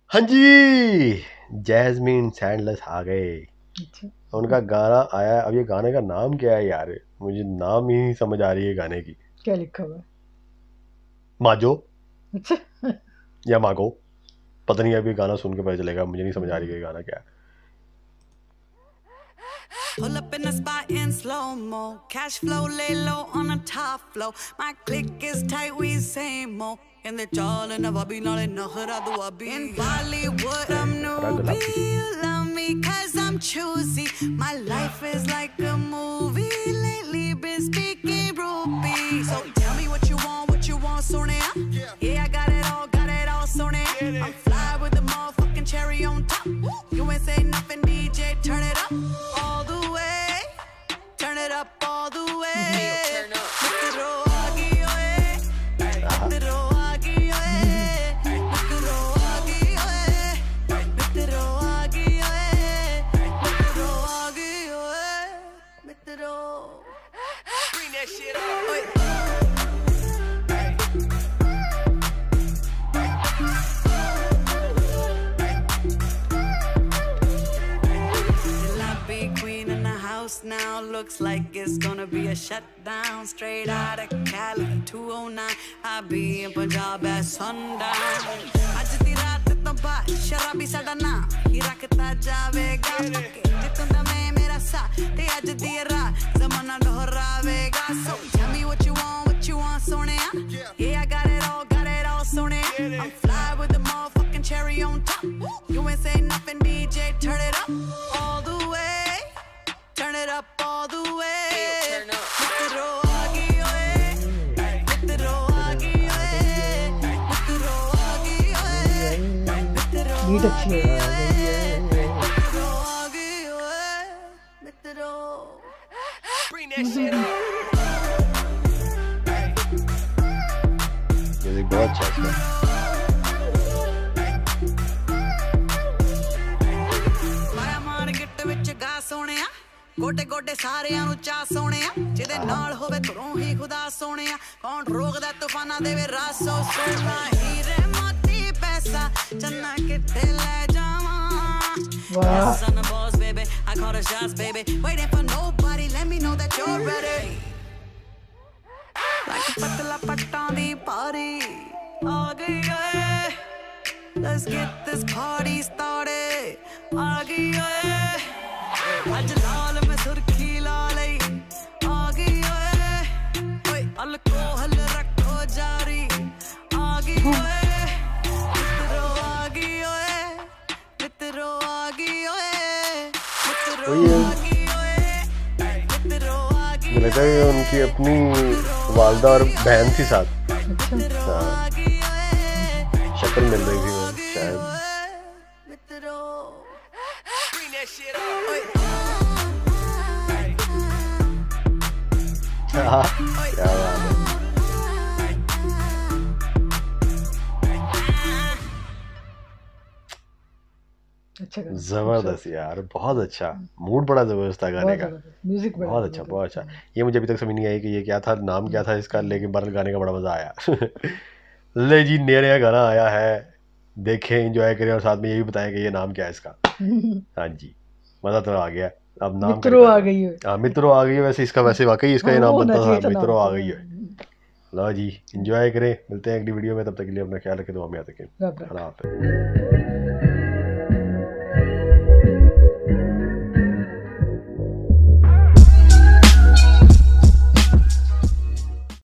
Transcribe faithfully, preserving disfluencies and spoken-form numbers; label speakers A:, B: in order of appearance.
A: हाँ जी, जैस्मिन सैंडलस आ गए।
B: अच्छा,
A: उनका गाना आया। अब ये गाने का नाम क्या है यार, मुझे नाम ही नहीं समझ आ रही है गाने की।
B: क्या लिखा हुआ है?
A: माजो
B: अच्छा
A: या मागो, पता नहीं। अभी गाना सुन के पता चलेगा, मुझे नहीं समझ आ रही है गाना क्या है।
C: Pull up in the spot in slow-mo. Cash flow, lay low on the top flow. My click is tight, we same mo. And the jol and the wabi nale nakhra do wabi. In Bollywood, I'm newbie. You love me cause I'm choosy. My life is like a movie. Lately been speaking rupee. So tell me what you want, what you want, Sonia. Yeah, I got it all, got it all, Sonia. I'm fly with the motherfucking cherry on top. You ain't say nothing, D J, turn it up. All the way, turn it up all the way. Mitro aagi oye, mitro aagi oye, mitro aagi oye, mitro aagi oye, mitro aagi oye, mitro. Bring that shit up. Oye. Now looks like it's gonna be a shutdown. Straight out of Cali, two oh nine. I be in Punjab at sundown. Aaj di raat to baad sharabi sada naam hi rakhta javega. Jitunda main mera saath te aaj di raat zamana dohravega. So tell me what you want, what you want, sonia. Yeah, I got it all, got it all, sonia. I'm fly with the motherfucking cherry on top. You ain't say nothing, D J, turn it up all the way. Turn it up all the way. Mitro aagi oye, mitro aagi oye, mitro aagi oye, mitro
B: beat अच्छी है।
C: mitro aagi oye, mitro. Bring that shit up.
A: Music बहुत अच्छा है इसका।
C: मारा मार गिट्ट विच गा सोनिया गोटे गोटे सारियां नु चा सोनिया जिदे नाल होवे घरों ही खुदा सोनिया कौन रोकदा तूफाना देवे रासो सोना हीरे मोती पैसा चन्ना किथे ले जावां
B: वाह।
C: Son of boss baby I call the shots baby waiting for nobody let me know that you're ready like a patla pattan di party aa gayi hai let's get this party started aa gayi hai आज लाल में सुर्खी लालई आ गई ओए ओए alcohol रखो जारी आ गई ओए मित्रो आ गई ओए मित्रो आ गई ओए मित्रो आ गई ओए मित्रो आ गई
A: मुझे लगता है उनकी अपनी वालदा और बहन थी साथ।
C: मित्रो आ गई ओए
A: शक्ल मिल रही थी वो शायद।
C: मित्रो bring that shit up ओए
A: हाँ, क्या बात है।
B: अच्छा गाना,
A: जबरदस्त यार, बहुत अच्छा। मूड बड़ा जबरदस्त था गाने
B: बहुत
A: का।
B: जबरदस्त, म्यूजिक बड़ा
A: बहुत अच्छा,
B: जबरदस्त।
A: बहुत अच्छा। ये मुझे अभी तक समझ नहीं आई कि ये क्या था, नाम क्या था इसका, लेकिन बहरहाल गाने का बड़ा मजा आया। ले जी, नया नया गाना आया है, देखें, एंजॉय करें और साथ में ये भी बताएं कि ये नाम क्या है इसका। हाँ जी, मजा तो आ गया। अब नाम
B: मित्रो आ गई है।
A: हाँ, मित्रो आ गई है। वैसे इसका वैसे वाकई इसका ये
B: हाँ,
A: नाम
B: वो होना
A: बनता
B: चाहिए
A: था,
B: था
A: मित्रो
B: नाम
A: आ
B: तो।
A: गई है। लो जी, एंजॉय करें, मिलते हैं अगली वीडियो में। तब तक के लिए अपना ख्याल रखें, दुआ में याद रखें।
B: रब रब।
A: अल्लाह हाफ़िज़।